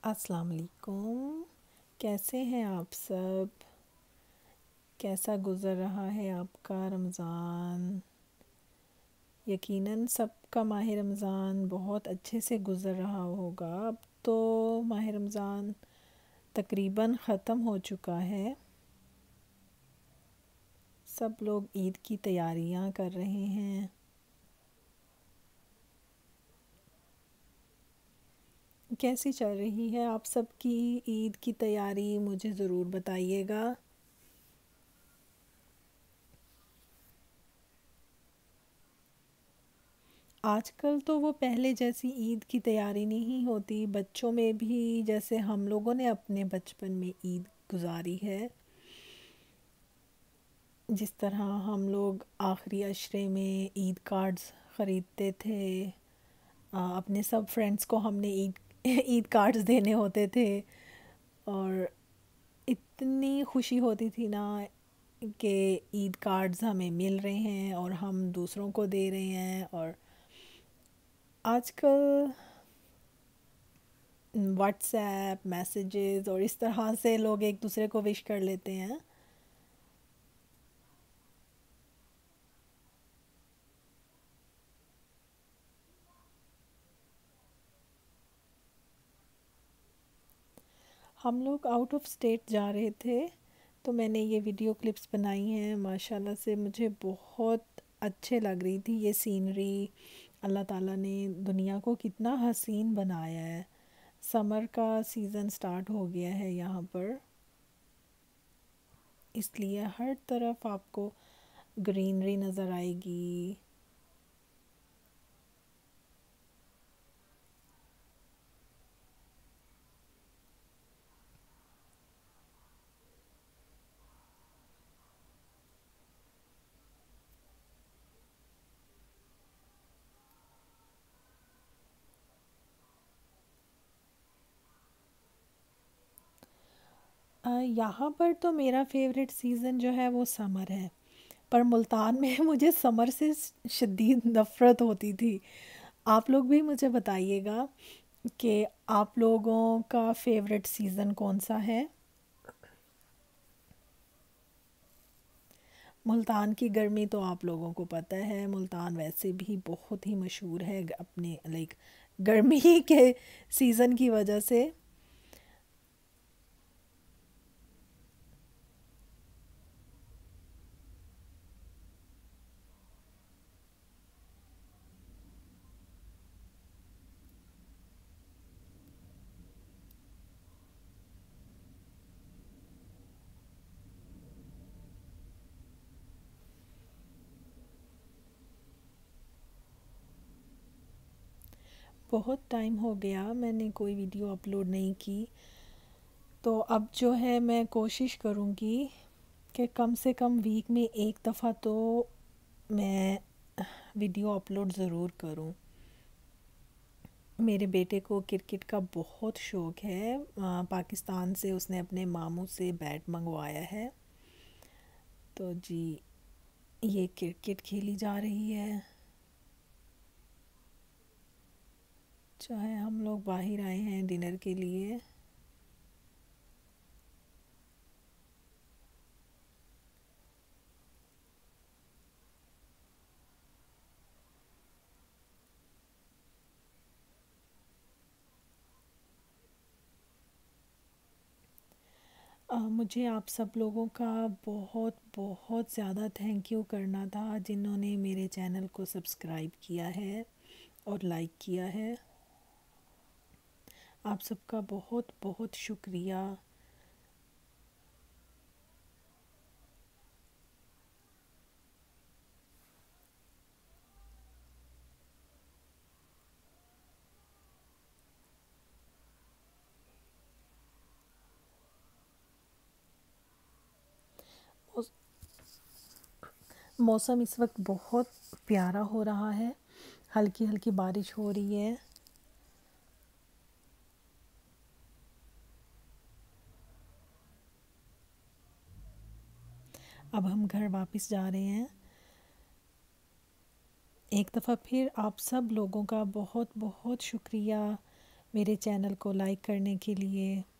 अस्सलाम वालेकुम। कैसे हैं आप सब? कैसा गुज़र रहा है आपका रमज़ान? यकीनन सबका माह रमज़ान बहुत अच्छे से गुज़र रहा होगा। अब तो माह रमज़ान तकरीबन ख़त्म हो चुका है। सब लोग ईद की तैयारियां कर रहे हैं। कैसी चल रही है आप सबकी ईद की तैयारी? मुझे ज़रूर बताइएगा। आजकल तो वो पहले जैसी ईद की तैयारी नहीं होती। बच्चों में भी जैसे हम लोगों ने अपने बचपन में ईद गुजारी है, जिस तरह हम लोग आखिरी अशरे में ईद कार्ड्स ख़रीदते थे। अपने सब फ्रेंड्स को हमने ईद ईद कार्ड्स देने होते थे और इतनी खुशी होती थी ना कि ईद कार्ड्स हमें मिल रहे हैं और हम दूसरों को दे रहे हैं। और आजकल व्हाट्सएप मैसेजेस और इस तरह से लोग एक दूसरे को विश कर लेते हैं। हम लोग आउट ऑफ स्टेट जा रहे थे, तो मैंने ये वीडियो क्लिप्स बनाई हैं। माशाल्लाह से मुझे बहुत अच्छे लग रही थी ये सीनरी। अल्लाह ताला ने दुनिया को कितना हसीन बनाया है। समर का सीज़न स्टार्ट हो गया है यहाँ पर, इसलिए हर तरफ आपको ग्रीनरी नज़र आएगी। यहाँ पर तो मेरा फेवरेट सीज़न जो है वो समर है, पर मुल्तान में मुझे समर से शदीद नफ़रत होती थी। आप लोग भी मुझे बताइएगा कि आप लोगों का फेवरेट सीज़न कौन सा है? मुल्तान की गर्मी तो आप लोगों को पता है, मुल्तान वैसे भी बहुत ही मशहूर है अपने लाइक गर्मी के सीज़न की वजह से। बहुत टाइम हो गया मैंने कोई वीडियो अपलोड नहीं की, तो अब जो है मैं कोशिश करूँगी कि कम से कम वीक में एक दफ़ा तो मैं वीडियो अपलोड ज़रूर करूँ। मेरे बेटे को क्रिकेट का बहुत शौक़ है। पाकिस्तान से उसने अपने मामू से बैट मंगवाया है, तो जी ये क्रिकेट खेली जा रही है। चाहे हम लोग बाहर आए हैं डिनर के लिए। मुझे आप सब लोगों का बहुत बहुत ज़्यादा थैंक यू करना था, जिन्होंने मेरे चैनल को सब्सक्राइब किया है और लाइक किया है। आप सबका बहुत बहुत शुक्रिया। उस मौसम इस वक्त बहुत प्यारा हो रहा है, हल्की हल्की बारिश हो रही है। अब हम घर वापस जा रहे हैं। एक दफ़ा फिर आप सब लोगों का बहुत बहुत शुक्रिया मेरे चैनल को लाइक करने के लिए।